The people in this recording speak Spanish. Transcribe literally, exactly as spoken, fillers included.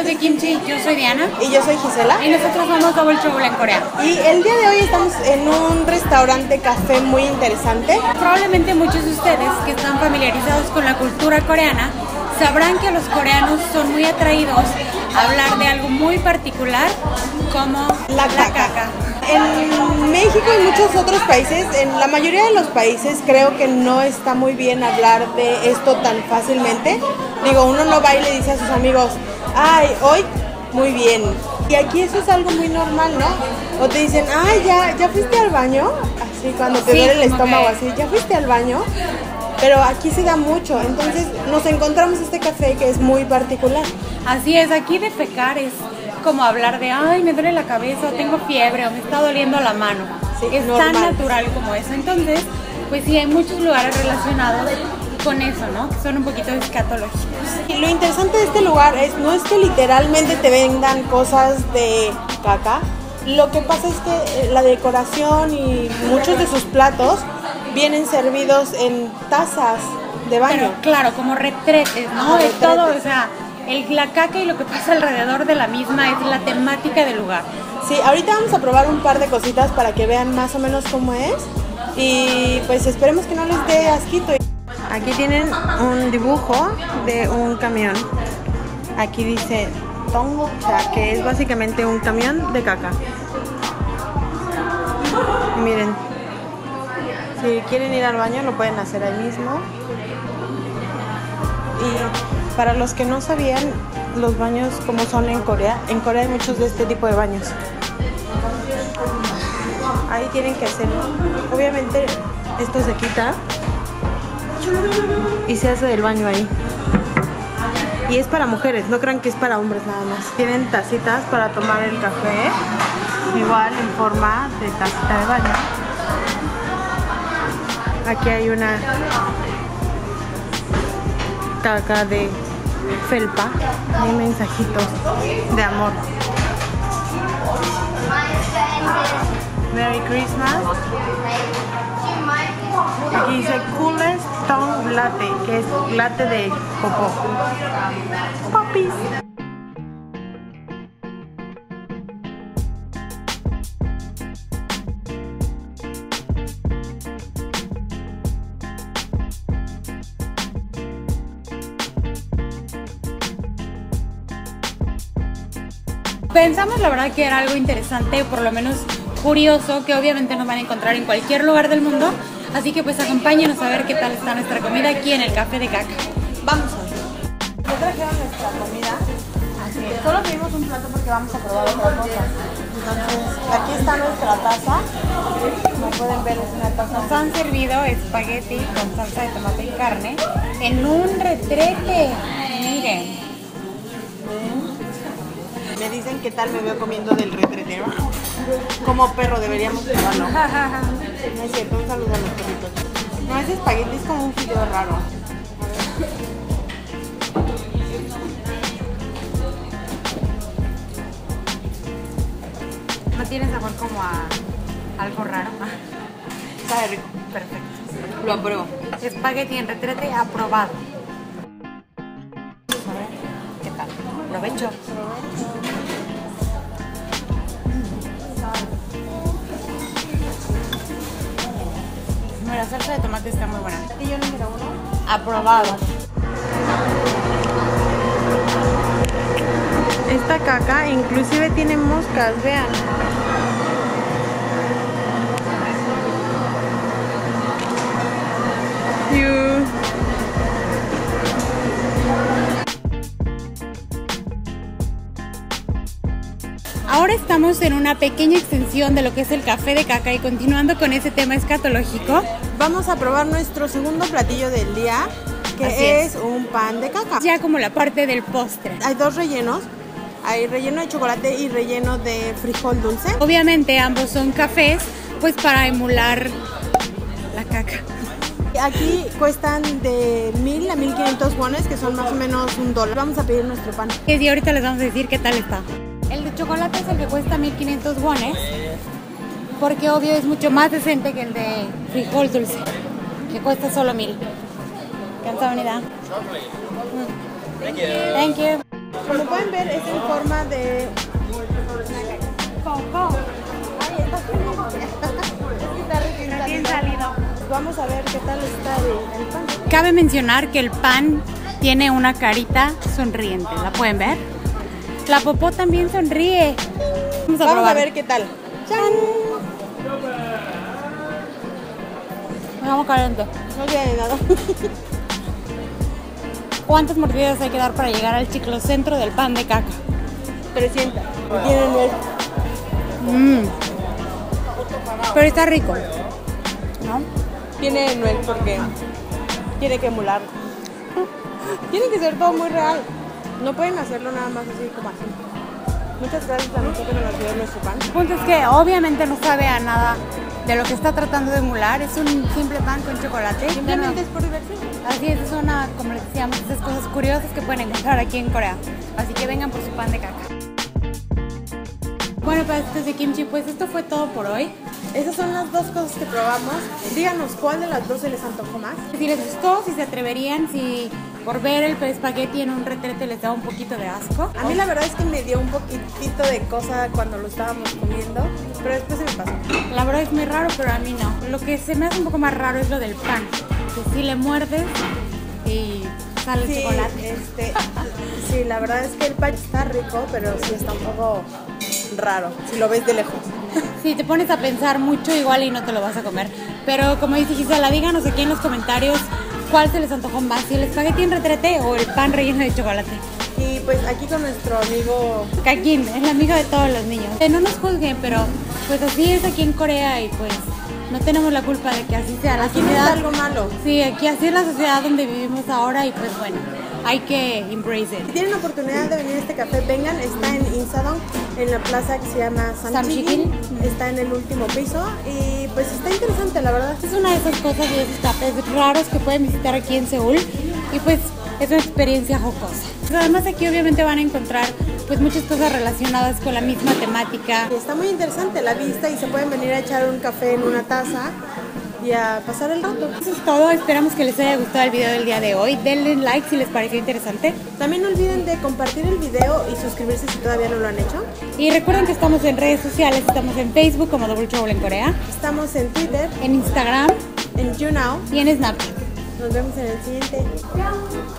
de Kimchi, yo soy Diana. Y yo soy Gisela. Y nosotros somos Double Trouble en Corea. Y el día de hoy estamos en un restaurante café muy interesante. Probablemente muchos de ustedes que están familiarizados con la cultura coreana sabrán que los coreanos son muy atraídos a hablar de algo muy particular como la caca. La caca. En México y muchos otros países, en la mayoría de los países creo que no está muy bien hablar de esto tan fácilmente. Digo, uno no va y le dice a sus amigos, ay, hoy muy bien. Y aquí eso es algo muy normal, ¿no? O te dicen, ay, ya, ya fuiste al baño, así cuando te sí, duele el estómago, que... así, ya fuiste al baño. Pero aquí se da mucho, entonces nos encontramos este café que es muy particular. Así es, aquí defecar es como hablar de, ay, me duele la cabeza, o tengo fiebre, o me está doliendo la mano. Sí, es normal. Tan natural como eso. Entonces, pues sí, hay muchos lugares relacionados con eso, ¿no? Que son un poquito escatológicos. Y lo interesante de este lugar es, no es que literalmente te vendan cosas de caca. Lo que pasa es que la decoración y muchos de sus platos vienen servidos en tazas de baño. Pero claro, como retretes, ¿no? Ah, es retretes. todo, o sea, el, la caca y lo que pasa alrededor de la misma es la temática del lugar. Sí, ahorita vamos a probar un par de cositas para que vean más o menos cómo es. Y pues esperemos que no les dé asquito. Aquí tienen un dibujo de un camión. Aquí dice Tongcha, que es básicamente un camión de caca. Y miren, si quieren ir al baño lo pueden hacer ahí mismo. Y para los que no sabían los baños como son en Corea, en Corea hay muchos de este tipo de baños. Ahí tienen que hacer, obviamente esto se quita y se hace el baño ahí. Y es para mujeres, no crean que es para hombres nada más. Tienen tacitas para tomar el café, igual en forma de tacita de baño. Aquí hay una caca de felpa, hay mensajitos de amor. Merry Christmas. Aquí dice Coolest Tongue Latte, que es latte de popó. Popis. Pensamos la verdad que era algo interesante, por lo menos curioso, que obviamente nos van a encontrar en cualquier lugar del mundo. Así que pues acompáñenos a ver qué tal está nuestra comida aquí en el Café de Caca. Vamos a ver. Ya trajeron nuestra comida. Así es. Solo pedimos un plato porque vamos a probar otra cosa. Entonces, aquí está nuestra taza. Como pueden ver, es una taza. Nos han servido espagueti con salsa de tomate y carne en un retrete. Miren. Me dicen qué tal me veo comiendo del retretero. Como perro deberíamos probarlo. No es cierto, un saludo a los perritos. No, ese espagueti es como un fideo raro. ¿No tiene sabor como a algo raro? Sabe rico. Perfecto. Lo apruebo. Espagueti en retrete aprobado. A ver, ¿qué tal? Provecho. La salsa de tomate está muy buena. ¿Y yo número uno? Aprobado. Esta caca inclusive tiene moscas, vean. You. Ahora estamos en una pequeña extensión de lo que es el Café de Caca y continuando con ese tema escatológico. Vamos a probar nuestro segundo platillo del día, que es, es un pan de caca. Ya como la parte del postre. Hay dos rellenos, hay relleno de chocolate y relleno de frijol dulce. Obviamente ambos son cafés, pues para emular la caca. Aquí cuestan de mil a mil quinientos wones, que son más o menos un dólar. Vamos a pedir nuestro pan. Y ahorita les vamos a decir qué tal está. El de chocolate es el que cuesta mil quinientos wones, porque obvio es mucho más decente que el de frijol dulce, que cuesta solo mil. 감사합니다. Thank you. Thank you. Como pueden ver, es en forma de... Coco. Ay, está recién Recién salido. salido. Vamos a ver qué tal está el, el pan. Cabe mencionar que el pan tiene una carita sonriente. ¿La pueden ver? La popó también sonríe. Vamos a Vamos probar. a ver qué tal. ¡Chan! Vamos caliente. No tiene nada. ¿Cuántas mordidas hay que dar para llegar al chiclocentro del pan de caca? trescientos. Tiene nuez. Mmm. Pero está rico, ¿no? Tiene nuez porque tiene que emular. Tiene que ser todo muy real. No pueden hacerlo nada más así como así. Muchas gracias a nosotros que nos dio nuestro pan. El punto es que obviamente no sabe a nada de lo que está tratando de emular. Es un simple pan con chocolate. Simplemente es por diversión. Así es, es una, como les decíamos, esas cosas curiosas que pueden encontrar aquí en Corea. Así que vengan por su pan de caca. Bueno, para estos de kimchi, pues esto fue todo por hoy. Esas son las dos cosas que probamos. Díganos cuál de las dos se les antojó más. Si les gustó, si se atreverían, si por ver el espagueti en un retrete les da un poquito de asco. A mí la verdad es que me dio un poquitito de cosa cuando lo estábamos comiendo, pero después se me pasó. La verdad es muy raro, pero a mí no. Lo que se me hace un poco más raro es lo del pan. Que si le muerdes y sale Sí, chocolate. este, sí, la verdad es que el pan está rico, pero sí está un poco raro, si lo ves de lejos. Si te pones a pensar mucho igual y no te lo vas a comer. Pero como dice Gisela, díganos aquí en los comentarios cuál se les antojó más, si el espagueti en retrete o el pan relleno de chocolate. Y pues aquí con nuestro amigo Kakin, es la amiga de todos los niños. Eh, no nos juzguen, pero pues así es aquí en Corea y pues no tenemos la culpa de que así sea la aquí no es sociedad. algo malo. Sí, aquí así es la sociedad donde vivimos ahora y pues bueno, hay que embrace Si it. tienen la oportunidad de venir a este café, vengan, está en Insadong, en la plaza que se llama Samjikin, está en el último piso y pues está interesante, la verdad. Es una de esas cosas y de esos cafés raros que pueden visitar aquí en Seúl y pues es una experiencia jocosa. Pero además aquí obviamente van a encontrar pues muchas cosas relacionadas con la misma temática. Y está muy interesante la vista y se pueden venir a echar un café en una taza y a pasar el rato. Eso es todo, esperamos que les haya gustado el video del día de hoy. Denle like si les pareció interesante. También no olviden de compartir el video y suscribirse si todavía no lo han hecho. Y recuerden que estamos en redes sociales, estamos en Facebook como Double Trouble en Corea, Estamos en Twitter, en Instagram en YouNow. y en Snapchat. Nos vemos en el siguiente.